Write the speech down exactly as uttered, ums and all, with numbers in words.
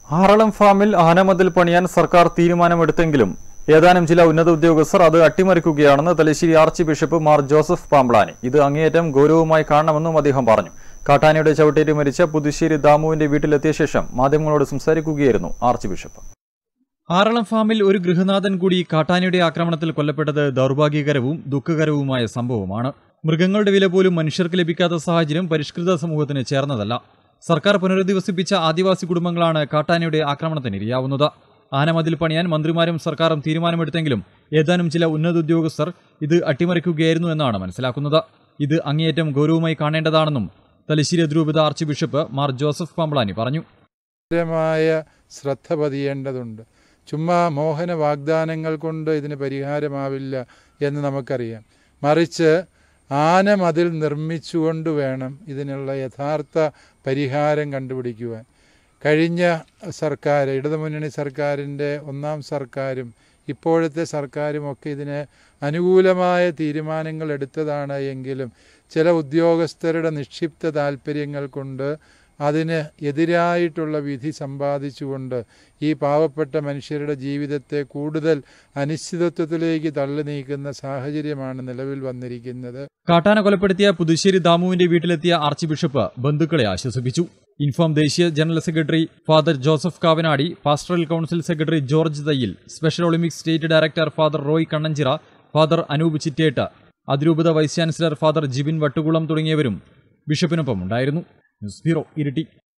ആറളം ഫാമിൽ ആനമതിൽ പണിയാൻ സർക്കാർ തീരുമാനമെടുത്തെങ്കിലും ഏതാനും ചില ഉന്നത ഉദ്യോഗസ്ഥർ അത് അട്ടിമറിക്കുകയാണെന്ന് Thalassery archbishop Mar Joseph Pamplany. ഇത് അങ്ങേയറ്റം ഗൗരവമായി കാണണമെന്നും അദ്ദേഹം പറഞ്ഞു. കാട്ടാനയുടെ ചവിട്ടേറ്റ് മരിച്ച പുതുശ്ശേരി ദാമുവിന്റെ വീട്ടിലെത്തിയ ശേഷം മാധ്യമങ്ങളോട് സംസാരിക്കുകയായിരുന്നു ആർച്ച് ബിഷപ്പ്. ആറളം ഫാമിൽ ഒരു ഗൃഹനാഥൻ കൂടി കാട്ടാനയുടെ ആക്രമണത്തിൽ കൊല്ലപ്പെട്ടത് ദൗർഭാഗ്യകരവും ദുഃഖകരവുമായ സംഭവമാണ്. മൃഗങ്ങളുടെ വില പോലും മനുഷ്യർക്ക് ലഭിക്കാത്ത സാഹചര്യം പരിഷ്കൃത സമൂഹത്തിന് ചേർന്നതല്ല. സർക്കാർ പുനരധിവസിപ്പിച്ച ആദിവാസി കുടുംബങ്ങളാണ് കാട്ടാനയുടെ ആക്രമണത്തിന് ഇരയാവുന്നത്. ആനമതിൽ പണിയാൻ മന്ത്രിമാരും സർക്കാരും തീരുമാനമെടുത്തെങ്കിലും ഏതാനും ചില ഉന്നത ഉദ്യോഗസ്ഥർ ഇത് അട്ടിമറിക്കുകയായിരുന്നു എന്നാണ് മനസ്സിലാക്കുന്നത്. ഇത് അങ്ങേയറ്റം ഗൗരവമായി കാണേണ്ടതാണെന്നും തലശ്ശേരി അതിരൂപത archbishop Mar Joseph Pamplany പറഞ്ഞു. ശ്രദ്ധ പതിയേണ്ടതുണ്ട്. ചുമ്മാ മോഹന വാഗ്ദാനങ്ങൾ കൊണ്ട് ഇതിന് പരിഹാരമാവില്ല എന്ന് നമുക്കറിയാം. മറിച്ച് ആനമതിൽ നിർമ്മിച്ചുകൊണ്ട് വേണം ഇതിനുള്ള യഥാർത്ഥ പരിഹാരം കണ്ടുപിടിക്കുവാൻ. കഴിഞ്ഞ സർക്കാർ, ഇടതുമുന്നണി സർക്കാരിൻ്റെ ഒന്നാം സർക്കാരും ഇപ്പോഴത്തെ സർക്കാരും ഒക്കെ ഇതിന് അനുകൂലമായ തീരുമാനങ്ങൾ എടുത്തതാണ് എങ്കിലും ചില ഉദ്യോഗസ്ഥരുടെ നിക്ഷിപ്ത താൽപ്പര്യങ്ങൾ കൊണ്ട് അതിന് എതിരായിട്ടുള്ള വിധി സമ്പാദിച്ചുകൊണ്ട് ഈ പാവപ്പെട്ട മനുഷ്യരുടെ ജീവിതത്തെ കൂടുതൽ അനിശ്ചിതത്വത്തിലേക്ക് തള്ളി നീക്കുന്ന സാഹചര്യമാണ് നിലവിൽ വന്നിരിക്കുന്നത്. കാട്ടാന കൊലപ്പെടുത്തിയ പുതുശ്ശേരി ദാമുവിന്റെ വീട്ടിലെത്തിയ ആർച്ച് ബിഷപ്പ് ബന്ധുക്കളെ ആശ്വസിപ്പിച്ചു. ഇൻഫോം ദേശീയ general secretary father Joseph Kavanady, pastoral council secretary George Thayyil, Special Olympics state director father Roy Kannanchira, father Anoop Chittettu, അതിരൂപത vice chancellor father Jibin Vattukulam തുടങ്ങിയവരും ബിഷപ്പിനൊപ്പം ഉണ്ടായിരുന്നു. News bureau, Iritty.